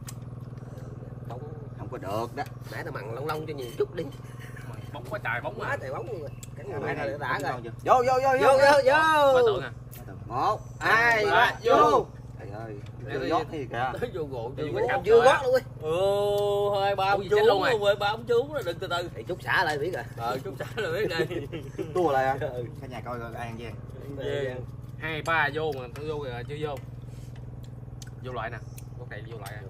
S3: Không có được đó. Nãy tao mặn lông lông cho nhiều chút đi.
S2: Bóng quá trời bóng
S3: Quá
S2: quá.
S3: trời bóng luôn rồi. Cái
S4: Cái
S3: này
S4: này
S3: đã
S4: đã
S3: rồi.
S4: rồi.
S3: Vô vô vô vô vô
S2: Quá
S3: vô.
S2: tượng à.
S3: 1 2
S2: 3
S3: 3
S2: vô.
S3: vô. Trời ơi.
S2: Để
S3: Chưa
S2: đi.
S3: gót gì kìa.
S2: Tới vô gỗ
S3: Chưa
S2: chưa
S3: gót, chưa gót luôn ơi.
S2: Hơi ba ông
S3: chú
S2: chết luôn
S3: rồi.
S2: rồi, ba ông chú rồi đừng từ từ.
S3: Thì chút xả lại biết rồi.
S2: Chút xả rồi biết đây.
S3: Tua lại à.
S4: Cả nhà coi coi ăn chưa.
S2: Về 2, 3 vô mà tôi vô rồi chưa vô. Vô lại nè. Gốc này vô lại.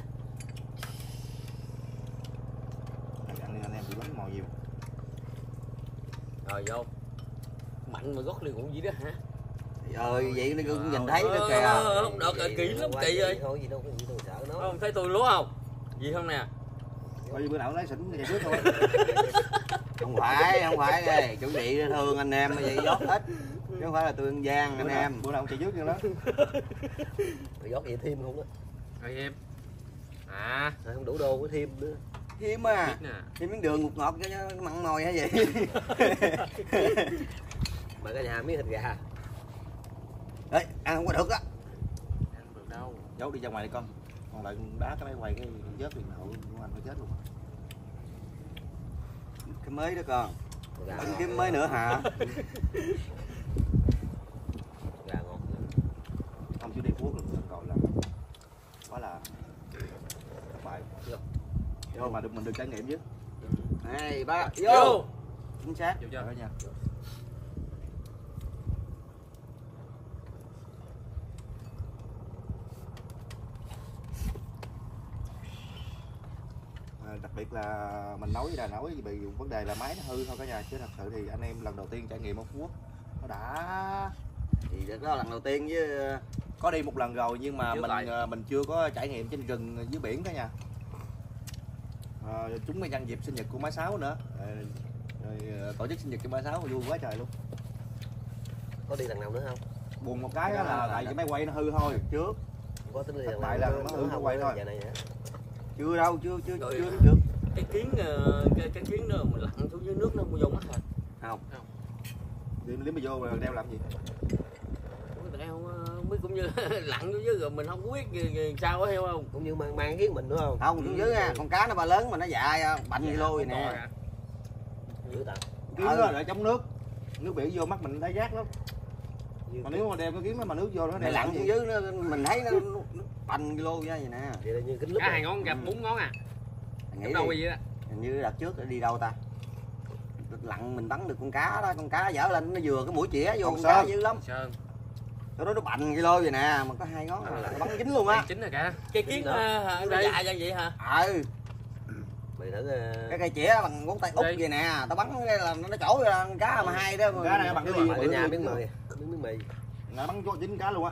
S4: Anh em bị bánh màu nhiều.
S2: Rồi vô. Mạnh mà gót liền cũng gì đó hả?
S3: Trời vậy nó cũng nhìn thấy nó kìa.
S2: Không được rồi, kỹ lắm kỳ ơi.
S3: Thôi gì đâu có gì đâu sợ nó.
S2: Không thấy tôi lúa không? Gì không nè?
S4: Coi bữa nào lấy xỉn vậy trước thôi.
S3: Không phải đây, chuẩn bị thương anh em vậy gót hết. Chứ không phải là tôi ăn gian anh em.
S4: Bữa nào ông chạy trước cho đó.
S3: Rồi gót vậy thêm không á.
S2: Rồi em. À,
S3: Thôi không đủ đô có thêm nữa. Thêm à.
S2: biết nè.
S3: Thêm miếng đường ngọt ngọt cho nó mặn mòi hả vậy? Mà cả nhà miếng thịt gà. Đấy, ăn không có được á.
S2: Ăn được đâu.
S4: Giấu đi ra ngoài đi con. còn lại đá cái máy quay cái vớt điện thoại của anh phải chết luôn.
S3: Cái mới đó con. Anh kiếm mới nữa hả?
S2: Gà ngon.
S4: Không chú đi cuốc được còn là quá là bài. Vô mà mình được trải nghiệm chứ.
S3: 2, 3 vô. Chính xác.
S2: Vô cho
S4: nha. Đặc biệt là mình nói vì vấn đề là máy nó hư thôi cả nhà, chứ thật sự thì anh em lần đầu tiên trải nghiệm ở Phú Quốc nó đã
S3: Thì đó là lần đầu tiên với
S4: có đi một lần rồi nhưng mà mình chưa có trải nghiệm trên rừng dưới biển cả nhà. Chúng mới nhân dịp sinh nhật của má Sáu nữa, rồi tổ chức sinh nhật cho má Sáu vui quá trời luôn.
S3: có đi lần nào nữa không?
S4: Buồn một cái đó là tại cái máy quay nó hư thôi trước.
S3: Có tính đi lần
S4: Tại
S3: nào
S4: là nó hư máy quay thôi. Chưa đâu, chưa được.
S2: cái kiến đó mình lặn xuống dưới nước nó vô mắt hả?
S3: Không.
S4: Nếu mà vô rồi đeo làm gì?
S2: Không biết cũng như lặn xuống dưới rồi mình không biết sao có heo không?
S3: Cũng như mang kiến mình nữa không? Không, xuống dưới nha, con cá nó ba lớn mà nó dài bạnh kilo vậy nè.
S2: Dữ ta.
S4: Kiếm nó để chống nước biển vô mắt mình thấy rác lắm. Mà nếu mà đeo cái kiếm mà nước vô nó
S3: Để lặn xuống dưới nó, mình thấy nó bành kilo vậy nè. Vậy là như kính lúc.
S2: Cá 2 ngón gặp 4 ngón à?
S3: Nghĩ
S2: đâu vậy đó?
S3: Hình như đợt trước đi đâu ta? Lặn mình bắn được con cá đó, con cá dở lên nó vừa cái mũi chĩa vô con cá dữ lắm.
S2: Sơn.
S3: Đó nó bành kilo vậy nè, mà có 2 ngón là bắn dính luôn á.
S2: Chính rồi cả. Cái kiến nó dài ra vậy hả?
S3: Mày thử cái cây chĩa bằng ngón tay út vậy nè, tao bắn cái là nó trổ ra cá mà 2 đó.
S4: Cá này bằng cái gì?
S3: Ở nhà miếng mì.
S4: Là bắn vô dính cá luôn á.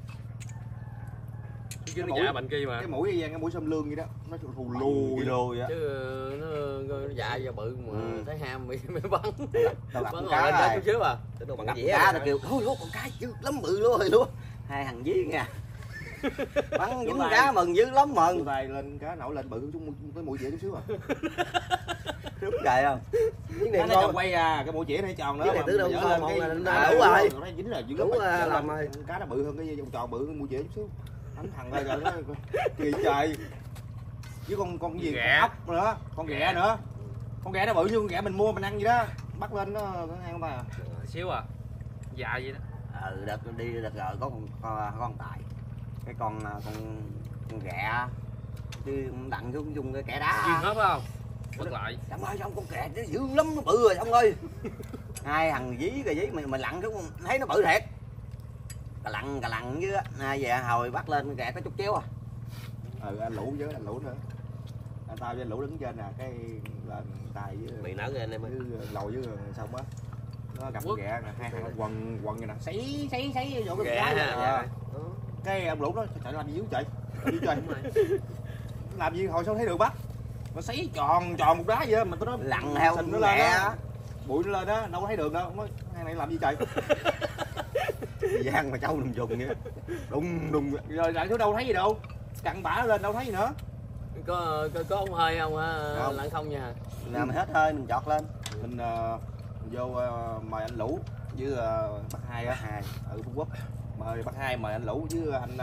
S2: Chứ nó dạ bệnh kia mà.
S4: Cái mũi cái mũi sâm lương vậy đó, nó thù lù
S3: kilo vậy á.
S2: Chứ nó dạ và bự mà thấy ham mới bắn.
S3: Tao đặt
S2: Bắn
S3: cá
S2: lên đó chút xíu à.
S3: Còn đặt cá tao kêu thôi luôn con cá dữ lắm bự luôn rồi luôn. 2 thằng dí nha. Bắn dính cá mừng dữ lắm mừng.
S4: Tay lên cá nổi lên bự cái mũi dĩa chút xíu à.
S3: Đúng trời không?
S4: Cái nó quay cái mũi dĩa này tròn nữa.
S3: Cái này tứ đâu
S4: đủ
S3: rồi.
S4: Nó dính rồi dữ
S3: Đúng
S4: lắm.
S3: làm rồi.
S4: Cá nó bự hơn cái vòng tròn bự hơn mũi dĩa chút xíu. Đánh thằng ra rồi nó kỳ trời. Với con gì con ốc nữa, con ghẹ nữa. Con ghẹ nó bự như con ghẹ mình mua mình ăn vậy đó. Bắt lên nó ăn không bà.
S2: Xíu à. Dạ vậy đó.
S3: Đợt đi đợt rồi có con tài. Cái con ghẹ chứ đặng xuống dùng cái kẻ đá.
S2: Chuyên hết phải không? Bật lại.
S3: Xong ơi, xong con kẻ nó dữ lắm, nó bự rồi xong ơi. 2 thằng dí mình lặn xuống thấy nó bự thiệt. Cà lặn chứ á, về hồi bắt lên kẹt có chút chéo à.
S4: Anh Lũ với anh Lũ nữa. Anh tao với anh Lũ đứng trên nè, cái lên tài với
S3: Mày nở anh em ơi.
S4: lầu với xong á. Nó gặp ghẹ nè, 2 thằng quần vậy nè, sấy vô cái cá. Cái ông Lũ nó chạy làm gì dưới trời? Đi trời. Làm gì hồi sao thấy được bắt. Nó sấy tròn một đá vậy mà tôi nói
S3: lặn theo
S4: nó lên đó. Bụi nó lên đó, đâu có thấy được đâu. Nó hai này làm gì trời?
S3: Giang mà trâu nằm dùng vậy. Đùng
S4: rồi lại xuống đâu thấy gì đâu. Cặn bã lên đâu thấy gì nữa.
S2: Có ông hơi không ha? Lặn không nha.
S3: Làm hết hơi mình chọt lên.
S4: Mình vô mời anh Lũ với bác Hai á, ở Phú Quốc. Mời bác Hai, mời anh Lũ với anh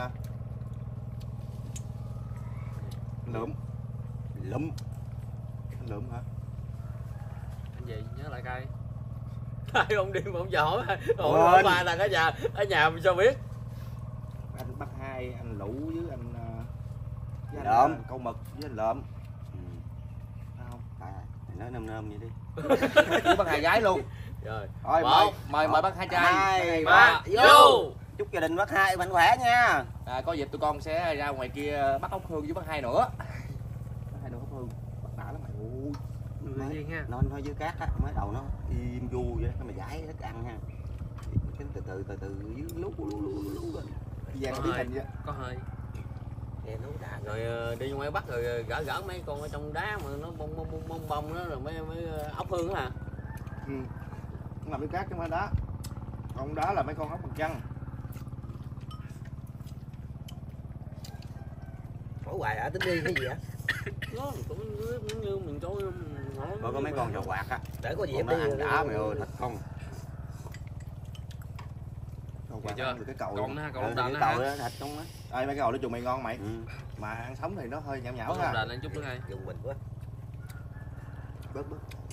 S4: Lượm. Anh Lượm hả?
S2: Anh gì nhớ lại coi. Hai ông đi mà ông giờ hỏi hỏi ba là ở nhà mình sao biết?
S4: Anh bác Hai, anh Lũ với anh
S3: Lượm,
S4: Câu Mực với anh Lượm.
S3: Không, nói nôm vậy đi.
S4: Với bác Hai gái luôn.
S2: Rồi.
S4: Mời bác Hai trai.
S3: 2, 3 vô. Chúc gia đình bác Hai mạnh khỏe nha.
S4: Có dịp tụi con sẽ ra ngoài kia bắt ốc hương với bác Hai nữa. Bác Hai được ốc hương, bắt đã lắm mày.
S3: Nó thôi dưới cát á, mới đầu nó im du vậy cái mà giải thức ăn ha. Cái từ từ dưới lú lên.
S4: Giang biết hình vậy.
S2: Có hơi. Nghe nó đã. Rồi đi ngoài Bắc rồi gỡ mấy con ở trong đá mà nó bông đó rồi mấy ốc hương á hả?
S4: Ừ. Nó làm cái cát chứ không phải đá. Còn đá là mấy con ốc bằng chân.
S3: Hỏi hoài tính đi cái gì á?
S2: Nó cũng như mình coi
S3: có mấy con trò quạt á. Để có gì em đi ăn đã mày ơi, thật không.
S2: Được chưa?
S3: Cái cầu
S2: Còn nó còn
S3: cái
S2: đền
S3: cầu
S2: nó
S3: đó thịt trong đó. Ê mấy cái cầu đó dùng mày ngon mày.
S2: Ừ.
S3: Mà ăn sống thì nó hơi nhão nhão
S2: Còn
S3: ha.
S2: đền ăn chút nữa hay.
S3: Dùng mình quá. Bớt.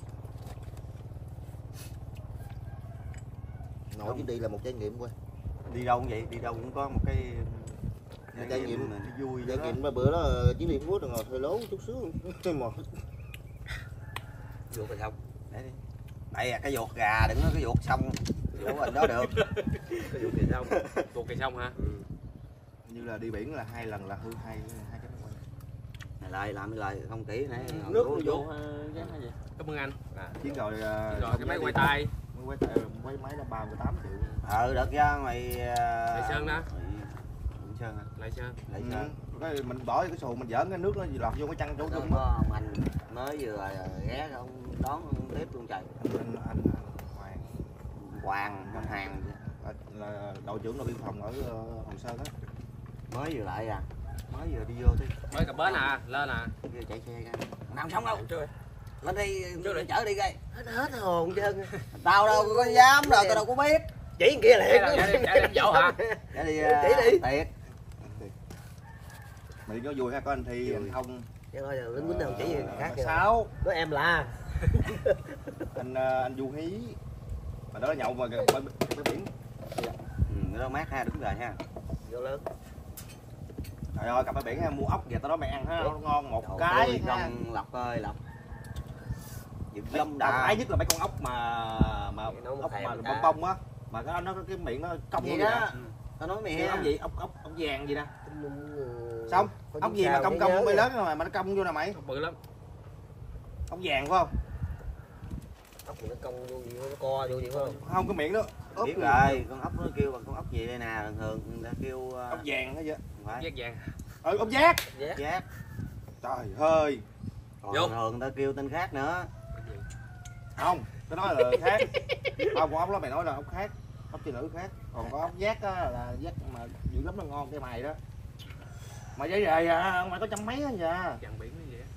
S3: Nổi chuyến đi là một trải nghiệm quá. Đi đâu cũng vậy, đi đâu cũng có một cái trải nghiệm vui. Trải nghiệm mà bữa đó chuyến đi Phú Quốc ngồi hơi lố chút xíu cái mò. Vuột rồi không? Để đi. Đây cái vuột gà đừng có cái vuột xong. Vuột mình đó được. Cái vuột thì xong.
S2: Vuột thì xong hả?
S3: Ừ. Như là đi biển là 2 lần là hư hai cái này lại làm lại không kỹ nãy
S2: Nước vô cái gì? Cảm ơn anh.
S3: Chiến rồi
S2: Rồi cái máy quay tay.
S3: Quay máy là 38 triệu. Đợt ra mày
S2: Lại Sơn đó.
S3: Sơn hả?
S2: Lại Sơn.
S3: Lại Sơn. Cái mình bỏ cái xuồng mình giỡn cái nước nó lọt vô cái chăn chỗ chung
S5: có anh mới vừa ghé ông đón tiếp luôn trời.
S3: Anh
S5: Hoàng trong hàng
S3: là đội trưởng đội biên phòng ở Hòn Sơn á.
S5: mới vừa lại à,
S3: Mới vừa đi vô thôi.
S2: Mới cập bến à, lên à.
S5: vừa chạy xe ra nào xong đâu lên đi chở đi coi hết hồn trơn. Tao đâu có dám đâu, tao đâu có biết chỉ kia liệt
S2: Chạy đem dỗ hả?
S5: chỉ đi thiệt.
S3: Mày có vui ha, có anh Thi, anh Thông.
S5: Chứ thôi lính quýnh nào chỉ gì khác kìa.
S3: Sáu.
S5: Có em là
S3: anh Du Hí. Mà đó là nhậu mà bãi biển.
S5: nó mát ha, đúng rồi ha. Vô lớn.
S3: Trời ơi, cặp bãi biển ha, mua ốc về tao nói mày ăn ha, nó ngon một
S5: Trời
S3: cái
S5: ơi,
S3: ha.
S5: Không Lộc ơi, Lộc. Dừng
S3: Tao
S5: lâm đà.
S3: ái nhất là mấy con ốc mà
S5: Nó
S3: ốc
S5: thèm
S3: mà
S5: người
S3: bông
S5: ta.
S3: bông á, mà nó có cái miệng nó cong
S5: Vậy
S3: như vậy
S5: đó.
S3: nè.
S5: Tao nói mày
S3: Cái
S5: ha.
S3: ốc gì? Ốc vàng gì nè.
S5: Ừ.
S3: Xong,
S5: Có
S3: ốc
S5: chút
S3: gì mà
S5: sao
S3: cong
S5: để
S3: cong
S5: nhớ
S3: mới
S5: kìa.
S3: lớn mà nó cong vô nè mày.
S2: Bự lắm.
S3: Ốc vàng phải không?
S5: Ốc thì nó cong vô gì, nó co vô gì phải không?
S3: Không, cái miệng đó ốp
S5: Biết
S3: gì?
S5: rồi, con ốc nó kêu bằng con ốc gì đây nè, thường người ta kêu
S3: Ốc vàng hay gì?
S5: không phải
S2: Giác vàng.
S3: Ốc giác.
S5: giác.
S3: Trời ơi.
S5: Còn
S2: Vô.
S5: thường người ta kêu tên khác nữa.
S3: Không, cái nói là khác. Không, con ốc đó mày nói là ốc khác. Ốc chi nữ khác. Còn có ốc giác á là giác mà dữ lắm, nó ngon cái mày đó. Mà giấy về à, mày có trăm mấy á dạ.
S2: Dặn biển cái gì á.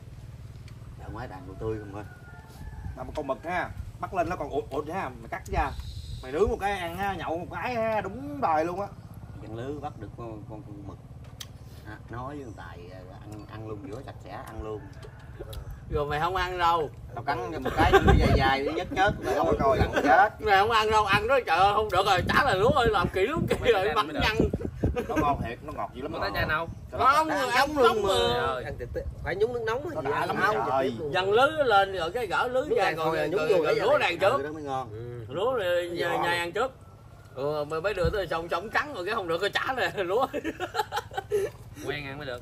S5: Đậu máy đàn đồ tươi không ơi.
S3: Là một con mực ha, bắt lên nó còn ụt ụt ha, mày cắt ra. Mày nướng một cái ăn ha, nhậu một cái ha, đúng đời luôn á.
S5: Dân lứ bắt được con mực. À, nói với thằng Tài ăn luôn, rửa sạch sẽ ăn luôn.
S2: Rồi mày không ăn đâu.
S5: Tao cắn cho một cái dài dài nhớt nhớt rồi
S3: Không có coi
S5: gần chết.
S2: Mày không ăn đâu, ăn đó trời ơi không được rồi, trả lời lúa ơi làm kỹ lắm kìa rồi bắt nhăn.
S3: Nó ngon thiệt, nó ngọt dữ lắm.
S2: Có tay chai nào?
S5: Không, ăn
S2: nóng
S5: mà.
S2: mà.
S5: Ăn phải nhúng nước nóng
S3: Nó đã lắm
S5: trời.
S2: Dần lưới nó lên rồi cái gỡ lưới ra rồi lúa đàn trước.
S5: Đó mới ngon.
S2: Lúa rồi nhai ăn trước. Mà mấy đứa tới xong trắng rồi cái không được cái trả này lúa. Quen ăn mới được.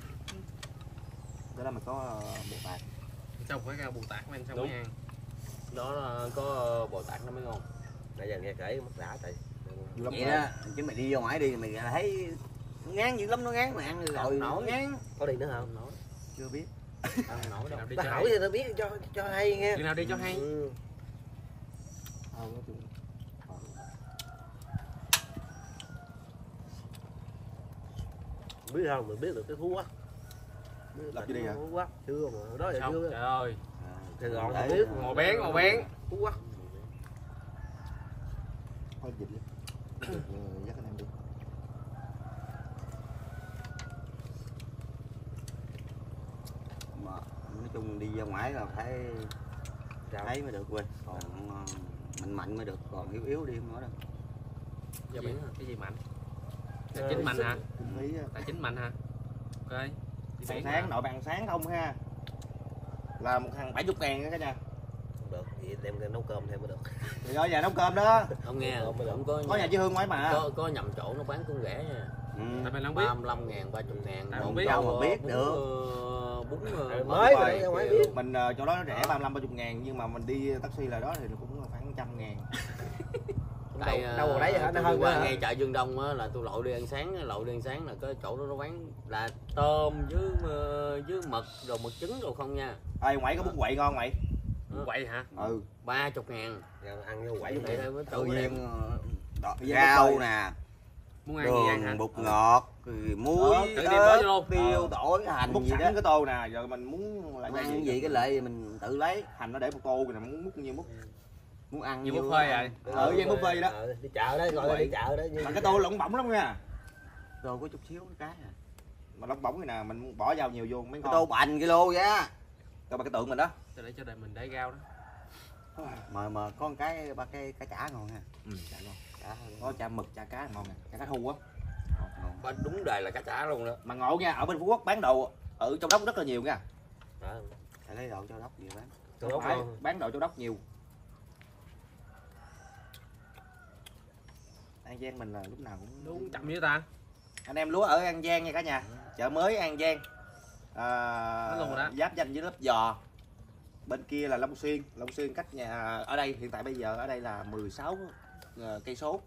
S3: Đó là mày có bột bạc.
S2: Xong phải ra bù tạc mới xong mới ăn. Đó là có bò tạc nó mới ngon.
S5: Nãy giờ nghe kể mất rã tại.
S3: Vậy
S5: Vậy đó, chứ mày đi vô ngoài đi mày thấy ngán dữ lắm, nó ngán mà ăn rồi
S2: Nổi.
S5: ngán. Có đi nữa không?
S2: Nổi.
S3: Chưa biết.
S2: Ăn nổi đâu.
S5: Tao hỏi thì tao biết cho hay nghe.
S2: Chừng nào đi cho hay.
S5: Ừ. Biết không, mình biết được cái Phú Quốc.
S3: Lập gì đi hả?
S5: Phú Quốc chưa mà đó là
S2: Xong,
S5: chưa.
S2: trời ơi.
S5: Sài Gòn không biết.
S2: Màu bén.
S5: Phú Quốc.
S3: Thôi dịch đi. Dắt anh em đi.
S5: Mà nói chung đi ra ngoài là phải thấy mới được quên. Còn mạnh mới được, còn yếu đi không nói đâu.
S2: Giờ biển cái gì mạnh? Tài chính mạnh hả?
S3: Kinh phí á.
S2: Tài chính mạnh hả? Ok. Đi
S3: Ăn
S2: biển
S3: sáng, nội bàn sáng không ha. Là một thằng 70.000 đó cả nhà.
S5: Không được, vậy đem ra nấu cơm thêm mới được.
S3: Thì ở nhà nấu cơm đó.
S2: Không nghe, không
S3: Có nhà chị Hương ngoài mà.
S2: có nhầm chỗ nó bán cũng rẻ nha.
S5: Tại
S2: mày không biết. 35.000, 30.000.
S5: Không biết đâu mà biết được.
S2: Bún
S5: Mới rồi ra ngoài biết.
S3: Mình chỗ đó nó rẻ 35-30.000 nhưng mà mình đi taxi là đó thì nó cũng khoảng 100.000.
S2: Tại
S5: đâu vào đấy hả? Nó hơn
S2: qua
S5: nữa hả?
S2: ngay chợ Dương Đông á là tôi lội đi ăn sáng là cái chỗ đó nó bán là tôm với mực rồi mực trứng rồi không nha.
S3: Ê ngoại có bún quậy ngon mày.
S2: Quậy hả?
S3: Ừ.
S2: 30.000.
S5: Ăn vô quẩy
S2: Vậy thôi
S5: tự
S2: tự
S5: nhiên
S3: Bây giờ
S5: rau
S3: tôi-
S5: nè,
S2: muốn ăn gì ăn hả?
S5: đường, bột ngọt, rồi muối,
S2: tự đem bỏ vô luôn.
S5: tiêu, tỏi, hành
S3: múc
S5: gì
S3: sẵn
S5: đó.
S3: cái tô nè, giờ mình muốn là
S5: Ăn gì cái lệ thì mình tự lấy.
S3: hành nó để một tô kìa, mình muốn múc nhiêu múc.
S5: muốn ăn
S2: Như
S5: nhiều
S2: buffet rồi.
S3: ở gian buffet đó.
S6: Đi chợ đó, gọi là đi chợ đó.
S3: Mà cái tô lỏng bỏng lắm nha.
S5: Đồ có chút xíu cái à.
S3: Mà lỏng bỏng này nè, mình bỏ vào nhiều vô mấy
S5: Cái
S3: ngon.
S5: tô bành kilo vậy á.
S3: Coi bà cái tượng mình đó.
S2: Cho để mình đáy rau đó.
S5: Mà có một cái ba cái cá chả ngon ha.
S3: Chả ngon.
S5: Chả
S3: Có chả mực, chả cá ngon nè, chả cá thu á.
S5: ngon.
S6: Bên đúng đời là cá chả luôn đó.
S3: Mà ngộ nha, ở bên Phú Quốc bán đồ ở Châu Đốc rất là nhiều nha.
S6: Đó.
S5: Phải lấy đồ cho đốc nhiều bán.
S6: Châu Đốc
S3: Phải,
S6: luôn.
S3: bán đồ Châu Đốc nhiều. An Giang mình là lúc nào cũng
S2: Đúng chậm với ta.
S3: anh em lúa ở An Giang nha cả nhà, chợ mới An Giang,
S2: Nói luôn rồi đó.
S3: giáp danh với lớp Giò, bên kia là Long Xuyên cách nhà ở đây hiện tại bây giờ ở đây là 16 cây số.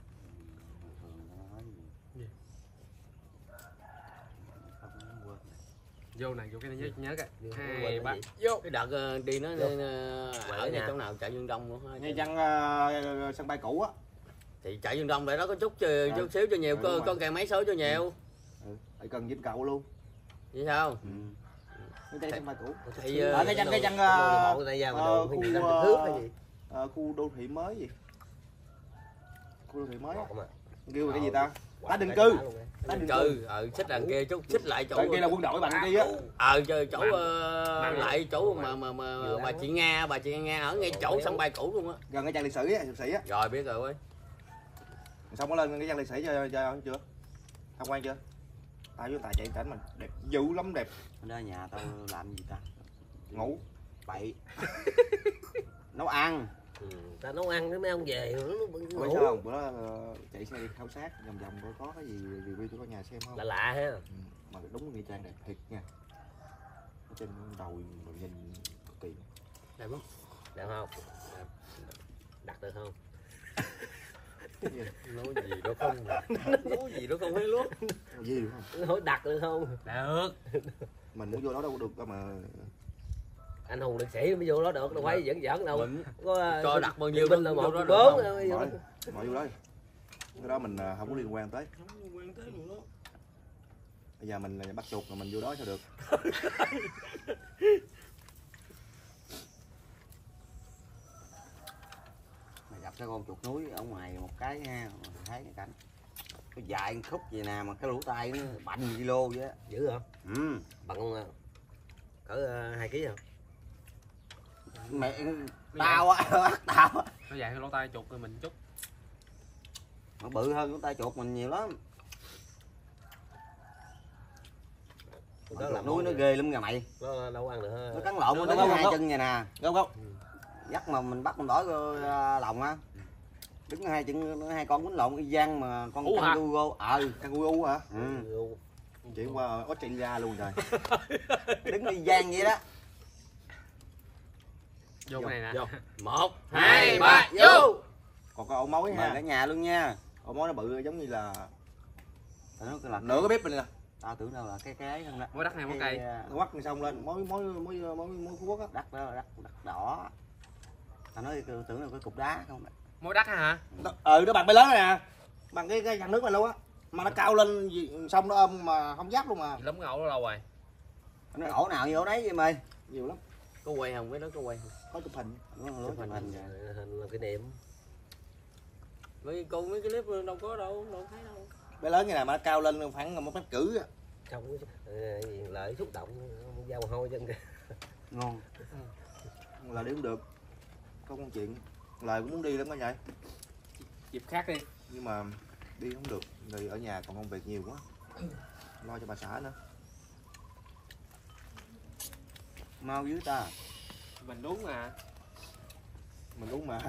S2: Vô này vô cái này nhớ cái.
S6: Vô,
S2: 2
S6: quên
S2: 3.
S6: cái gì?
S2: Vô.
S6: Cái đợt đi nó
S2: Vô.
S6: ở nhà chỗ nào chợ Dương Đông nữa.
S3: Ngay chân sân bay cũ á.
S6: Thì chợ Dương Đông để đó có chút chút xíu cho nhiều,
S3: đúng rồi.
S6: có kèm máy số cho nhiều.
S3: Ở gần Vinh Cầu luôn.
S6: Vậy sao?
S3: Ngay chân sân bay cũ.
S6: Thì
S3: Ở cái chân
S6: bộ người ta ra mà đường
S3: khu,
S6: hay gì năm thước hay gì.
S3: Khu đô thị mới gì? Khu đô thị mới á.
S6: Ngọt mà.
S3: Kêu là cái gì ta? Tái định
S6: Quả
S3: cư.
S6: luôn á.
S3: Tái định
S6: Cư, xích đằng kia chút, xích lại chỗ.
S3: Đằng kia là quân đội bạn kia á.
S6: Chơi chỗ lại chỗ mà bà chị Nga ở ngay chỗ sân bay cũ luôn á.
S3: Gần cái trang liệt sĩ á, liệt sĩ á.
S6: Rồi biết rồi ơi.
S3: Xong có lên cái trang liệt sĩ cho chưa? Tham quan chưa? Tao với Tài chạy cảnh mình đẹp dữ lắm, đẹp.
S5: Ở đó nhà tao làm gì ta?
S3: Ngủ.
S5: Bậy. Nấu ăn.
S6: Ta nấu ăn mấy ông về nó
S3: Biết
S6: ngủ.
S3: sao không? Bữa đó chạy xe đi khảo sát vòng vòng coi có cái gì review cho cả nhà xem không?
S6: Là lạ ha.
S3: Mà đúng nghĩa trang đẹp thiệt nha. Ở trên đầu mình nhìn cực kỳ.
S6: Đẹp không? Đẹp không? Đẹp. Đặt được không? Nói gì đó không? Nói gì đó không thấy luôn.
S3: Gì đúng không?
S6: Hỏi đặt được không?
S2: Được.
S3: Mình muốn vô đó đâu có được đâu mà.
S6: Anh Hùng liệt sĩ mới vô đó được, đâu phải giỡn đâu. Có
S2: cho đặt bao nhiêu
S6: binh
S2: đó,
S6: là
S2: vô
S6: 1
S2: đó
S6: 4
S2: được
S6: thôi.
S3: Mọi vô đó. Cái đó mình không có liên quan tới. Bây giờ mình bắt chuột mà mình vô đó sao được?
S5: Mày gặp cái con chuột núi ở ngoài một cái nha, mà thấy cái cảnh cái dài khúc gì nè mà cái lỗ tai nó bành kilo vậy á.
S6: Dữ hả?
S5: Bằng
S6: Cỡ 2 kg không?
S5: mẹ tao á, tao á.
S2: Nó dài cái lỗ tai chuột rồi mình chút.
S5: Nó bự hơn lỗ tai chuột mình nhiều lắm.
S6: Đó là
S5: Núi nó ghê lắm kìa mày.
S6: Nó đâu ăn được ha.
S5: Nó cắn lộn nó
S3: Đâu,
S5: đứng
S3: đâu,
S5: hai
S3: đâu.
S5: chân vậy nè.
S3: Không không?
S5: Dắt mà mình bắt con đỏ lòng á. Đứng hai chân hai con quýnh lộn y gian mà con
S2: Ủa hả?
S5: kangaroo.
S3: Kangaroo hả? Chuyển qua Australia luôn rồi.
S5: Đứng y gian vậy đó.
S2: Vô cái này nè.
S6: Vô. 1
S2: 2
S6: 2
S2: 3
S6: 3
S2: vô.
S3: Còn có ổ mối
S5: Mời cả
S3: ha.
S5: nhà luôn nha.
S3: Ổ mối nó bự giống như là
S5: Tao nói cái là
S3: nửa cái bếp mình nè.
S5: tao tưởng đâu là cái ấy hơn đó.
S2: Mối đất này mối cây.
S3: Nó quắt xong lên mối Phú Quốc á.
S5: Đất đó đất đỏ. Tao nói tưởng là cái cục đá không.
S2: Mối đất hả?
S3: Nó bằng bê lớn này nè. Bằng cái dàn nước này luôn á. Mà nó cao lên xong nó ôm mà không giáp luôn mà.
S2: Lấm ngầu nó lâu rồi.
S5: Nó ổ nào như ổ đấy vậy mày.
S3: Nhiều lắm.
S6: Có quay không? Cái đó có quay không?
S3: Có chụp hình.
S5: Nó
S6: Chụp
S5: chụp hình vậy.
S6: hình là kỷ niệm. Mấy con mấy cái clip đâu có đâu thấy đâu.
S3: Bê lớn như này mà nó cao lên khoảng 1 mét rưỡi á.
S6: Không lợi xúc động dao hôi chân kìa.
S5: Ngon.
S3: Là đi cũng được. Có con chuyện. Lời cũng muốn đi lắm đó vậy.
S2: Dịp khác đi.
S3: Nhưng mà đi không được. Vì ở nhà còn công việc nhiều quá. Lo cho bà xã nữa.
S5: Mau dưới ta.
S2: Mình đúng mà.
S3: Mình uống mà.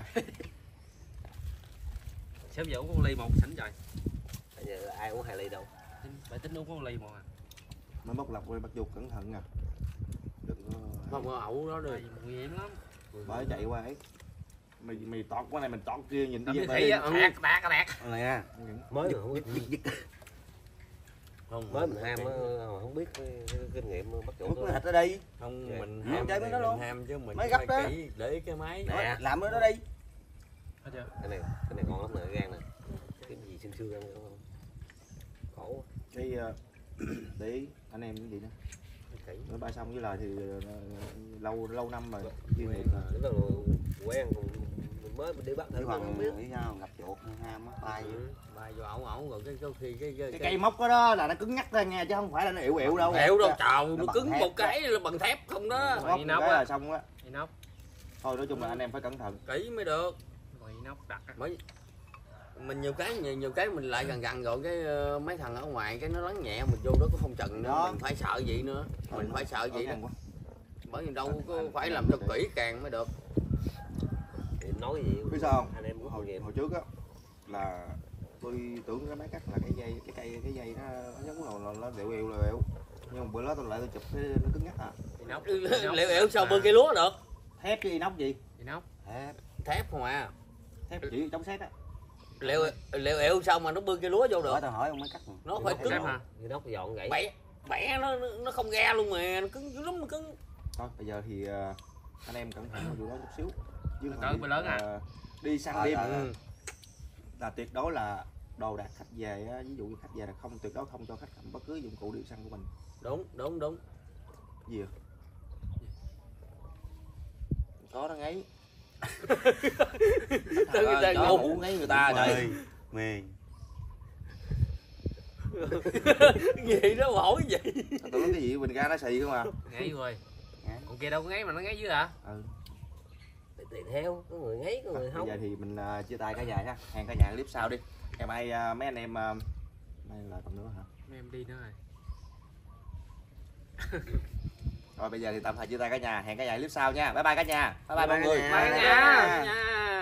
S2: Sớm giờ uống con ly một sẵn rồi.
S6: Bây giờ ai uống 2 ly đâu.
S2: Phải tính uống con ly một à.
S3: Mới bóc lọc bắt chuột cẩn thận nè. Đừng có
S6: Không có ẩu đó
S2: Rồi
S6: được.
S2: nguy hiểm lắm.
S3: bởi chạy qua ấy. Mày tọt qua này mình tọt kia nhìn
S2: Làm
S3: đi
S2: như
S3: về
S2: thị á,
S3: đi.
S2: đạt.
S5: Này nha.
S6: Mới mà không biết. Không mới mình ham không biết cái kinh nghiệm bắt
S5: Hút
S6: chuột
S5: cái thịt ở đây.
S6: không
S5: Dạ.
S6: mình
S5: Ham chơi mấy đó luôn.
S6: ham chứ mình
S5: Mới gấp đó.
S6: kỹ để ý cái máy
S5: Nè, làm ở đó đi.
S2: Thấy chưa?
S6: cái này còn lắm nè gan nè cái gì xương xương ăn không khổ
S3: Đi để ý anh em cái gì nữa.
S6: kỹ
S3: Nói ba xong với lời thì lâu năm rồi.
S6: quen
S3: Chuyên nghiệp rồi.
S6: là quen còn mình mới mình đi bắt thử
S5: Chứ
S6: nó không
S5: còn
S6: biết.
S5: nghĩ sao gặp chuột ham á bay
S6: Bay vô ổng rồi cái khi
S3: Cái cây móc đó là nó cứng nhắc ra nha chứ không phải là nó ỉu ỉu đâu.
S6: Hẹo đâu trời, nó
S3: bằng
S6: cứng
S3: thép
S6: một cái là bằng thép không đó.
S3: Móc
S2: Inox
S3: cái
S2: á.
S3: là xong á.
S2: Inox.
S3: Thôi nói chung là anh em phải cẩn thận.
S6: Kỹ mới được.
S2: Rồi inox đặt á.
S6: Mới mình nhiều cái mình lại gần rồi cái mấy thằng ở ngoài cái nó lắng nhẹ mình vô đó có không chừng nữa
S3: Đó.
S6: mình phải sợ vậy nữa, mình phải sợ vậy đó,
S3: Quá.
S6: bởi vì đâu có phải làm cho kỹ càng mới được.
S5: thì nói gì
S3: Biết sao không?
S5: anh em cũng
S3: Hồi,
S5: hồi nghiệp.
S3: hồi trước á là tôi tưởng cái máy cắt là cái dây nó giống là nó đều đều đều. Nhưng mà bữa đó tôi lại tôi chụp cái nó cứng nhắc à.
S2: Inox.
S6: Liệu ẻo sao bơm cây lúa được?
S3: Thép chứ inox gì?
S2: Inox.
S3: Thép,
S6: Thép không à.
S3: thép chỉ chống sét á.
S6: Liệu ẻo sao mà nó bơm cây lúa vô được?
S5: Hỏi tao hỏi ông máy cắt mà.
S6: Nó phải cứng.
S2: Thép hả?
S5: Thì nó dọn gãy.
S6: Bẻ nó không ra luôn mà, nó cứng dữ lắm, nó cứng.
S3: Thôi bây giờ thì anh em cẩn thận vụ đó chút xíu. Chứ
S2: Cỡ
S3: còn
S2: bữa lớn à?
S3: đi săn đêm
S6: Ừ.
S3: là tuyệt đối là đồ đạc khách về á, ví dụ như khách về là không tuyệt đối không cho khách cầm bất cứ dụng cụ đi săn của mình.
S6: Đúng.
S3: Gì à? Có đó ngáy.
S6: Người ta
S3: Chó
S6: ngục.
S3: ngủ ngáy người ta trời.
S5: Mê.
S6: Gì đó mà hỏi vậy?
S3: Tôi nói cái gì bình ga nó xì không à.
S2: Ngáy rồi.
S5: Ngáy.
S2: Còn kia đâu có ngáy mà nó ngáy dữ hả?
S3: Ừ.
S5: Tùy theo, có người ngáy, có người
S3: Bây
S5: không.
S3: giờ thì mình chia tay cả nhà ha. Hẹn cả nhà clip sau đi. Ngày mai mấy anh em mai là còn nữa hả?
S2: Mấy em đi nữa rồi.
S3: Rồi bây giờ thì tạm thời chia tay cả nhà. Hẹn cả nhà clip sau nha. Bye bye cả nhà. Bye bye mọi người.
S2: Bye cả nhà.